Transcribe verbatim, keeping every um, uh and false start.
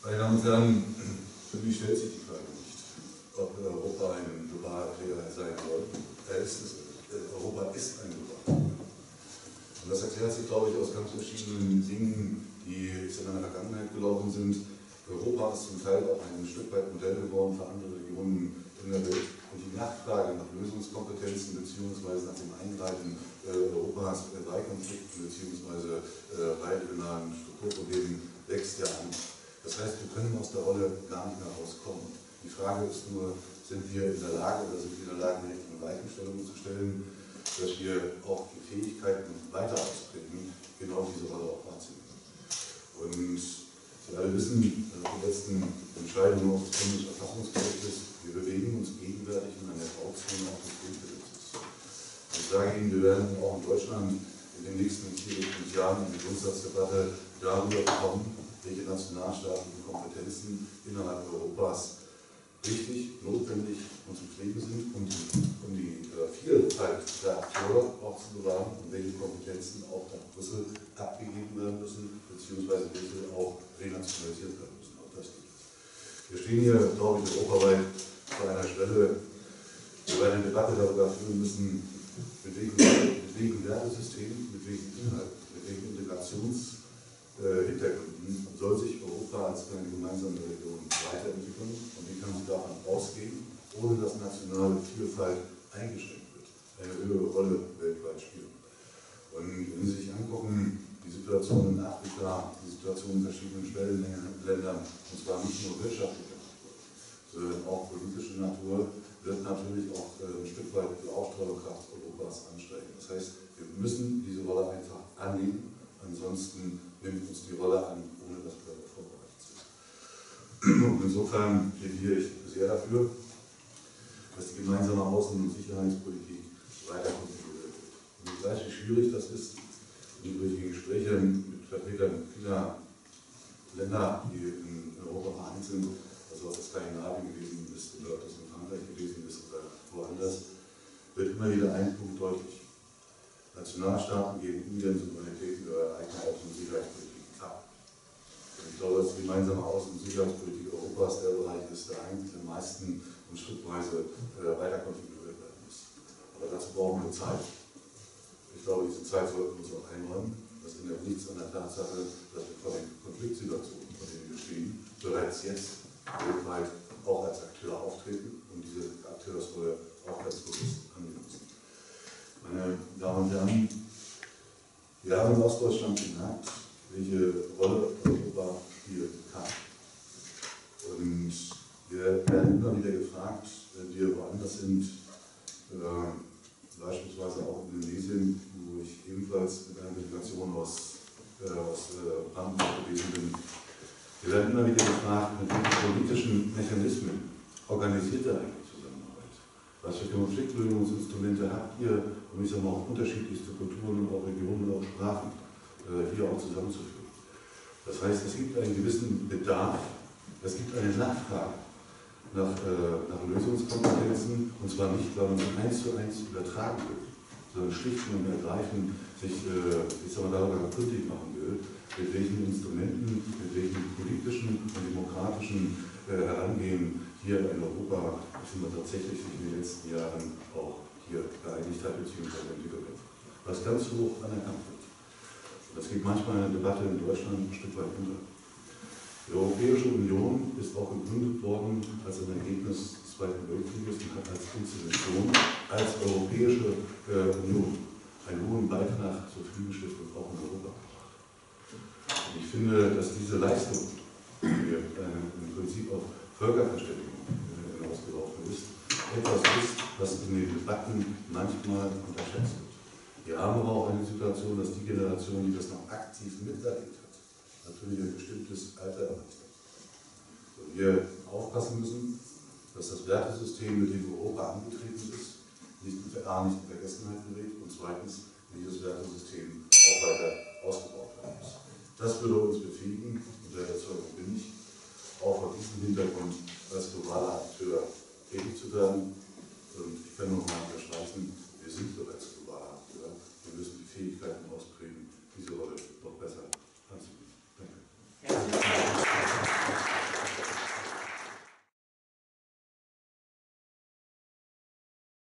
Meine Damen und Herren, für mich stellt sich die Frage nicht, ob Europa ein globaler Player sein soll. Er ist es, Europa ist ein globaler Player. Und das erklärt sich, glaube ich, aus ganz verschiedenen Dingen, die in der Vergangenheit gelaufen sind. Europa ist zum Teil auch ein Stück weit Modell geworden für andere Regionen in der Welt. Und die Nachfrage nach Lösungskompetenzen bzw. nach dem Eingreifen äh, Europas bei Konflikten bzw. Äh, bei regionalen Strukturproblemen wächst ja an. Das heißt, wir können aus der Rolle gar nicht mehr rauskommen. Die Frage ist nur, sind wir in der Lage oder sind wir in der Lage, die richtigen Weichenstellungen zu stellen, dass wir auch die Fähigkeiten weiter ausprägen, genau diese Rolle auch wahrzunehmen. Und Sie alle wissen, die letzten Entscheidungen des Bundesverfassungsgerichtes, wir bewegen uns gegenwärtig in einer Grauzone auch des Grundgesetzes. Ich sage Ihnen, wir werden auch in Deutschland in den nächsten vier bis fünf Jahren eine Grundsatzdebatte darüber bekommen, welche nationalstaatlichen Kompetenzen innerhalb Europas richtig, notwendig und zu pflegen sind, um die, um die äh, Vielfalt der Akteure auch zu bewahren und welche Kompetenzen auch nach Brüssel abgegeben werden müssen, beziehungsweise welche auch renationalisiert werden müssen. Auch das gibt es. Wir stehen hier, glaube ich, europaweit vor einer Stelle, wo wir eine Debatte darüber führen müssen, mit welchen, mit welchen Wertesystemen, mit welchen Inhalten, mit welchen Integrations Äh, Hintergründen soll sich Europa als eine gemeinsame Region weiterentwickeln und wie kann sie davon ausgehen, ohne dass nationale Vielfalt eingeschränkt wird, eine höhere Rolle weltweit spielen. Und wenn Sie sich angucken, die Situation in Afrika, die Situation in verschiedenen Schwellenländern, und zwar nicht nur wirtschaftlicher Natur, sondern auch politische Natur, wird natürlich auch äh, ein Stück weit die Ausstrahlungskraft Europas ansteigen. Das heißt, wir müssen diese Rolle einfach annehmen, ansonsten nimmt uns die Rolle an, ohne dass wir darauf vorbereitet sind. Und insofern plädiere ich sehr dafür, dass die gemeinsame Außen- und Sicherheitspolitik weiter konfiguriert wird. Und ich weiß, wie schwierig das ist, und durch die Gespräche mit Vertretern vieler Länder, die in Europa vereint sind, also ob es Skandinavien gewesen ist oder ob es in Frankreich gewesen ist oder woanders, wird immer wieder ein Punkt deutlich. Nationalstaaten geben ungern Souveränität über ihre eigene Außen- und Sicherheitspolitik ab. Und ich glaube, dass die gemeinsame Außen- und Sicherheitspolitik Europas der Bereich ist, der eigentlich am meisten und schrittweise äh, weiter konfiguriert werden muss. Aber dazu brauchen wir Zeit. Ich glaube, diese Zeit sollten wir uns auch einräumen. Das ändert nichts an der Tatsache, dass wir vor den Konfliktsituationen, vor denen wir stehen, bereits jetzt weltweit auch als Akteur auftreten und diese Akteursrolle auch ganz bewusst annehmen müssen. Meine Damen und Herren, wir haben in Ostdeutschland gemerkt, welche Rolle Europa spielen kann. Und wir werden immer wieder gefragt, wenn wir woanders sind, äh, beispielsweise auch in Indonesien, wo ich ebenfalls mit einer Delegation aus, äh, aus äh, Brandenburg gewesen bin. Wir werden immer wieder gefragt, mit welchen politischen Mechanismen organisiert er eigentlich Zusammenarbeit? Was für Konfliktlösungsinstrumente habt ihr, um ich sage mal, auch unterschiedlichste Kulturen und auch Regionen und auch Sprachen äh, hier auch zusammenzuführen? Das heißt, es gibt einen gewissen Bedarf, es gibt eine Nachfrage nach, äh, nach Lösungskompetenzen, und zwar nicht, weil man sie eins zu eins übertragen will, sondern schlicht und ergreifend sich äh, ich sage mal, darüber kundig machen will, mit welchen Instrumenten, mit welchen politischen und demokratischen äh, Herangehen hier in Europa man tatsächlich sich in den letzten Jahren auch hier geeinigt hat bzw. entwickelt hat. Was ganz hoch anerkannt wird. Das geht manchmal in der Debatte in Deutschland ein Stück weit unter. Die Europäische Union ist auch gegründet worden als ein Ergebnis des Zweiten Weltkrieges und hat als Institution, als Europäische äh, Union einen hohen Beitrag zur Friedensstiftung auch in Europa gebracht. Und ich finde, dass diese Leistung, die äh, im Prinzip auf Völkerverständigung äh, hinausgelaufen ist, etwas ist, was in den Debatten manchmal unterschätzt wird. Wir haben aber auch eine Situation, dass die Generation, die das noch aktiv miterlebt hat, natürlich ein bestimmtes Alter erreicht hat. Und wir aufpassen müssen, dass das Wertesystem, mit dem Europa angetreten ist, nicht in, A, nicht in Vergessenheit gerät und zweitens, dieses Wertesystem auch weiter ausgebaut werden muss. Das würde uns befähigen, und der Überzeugung bin ich, auch vor diesem Hintergrund als globaler Akteur tätig zu werden. Und ich kann noch mal unterstreichen, wir sind bereits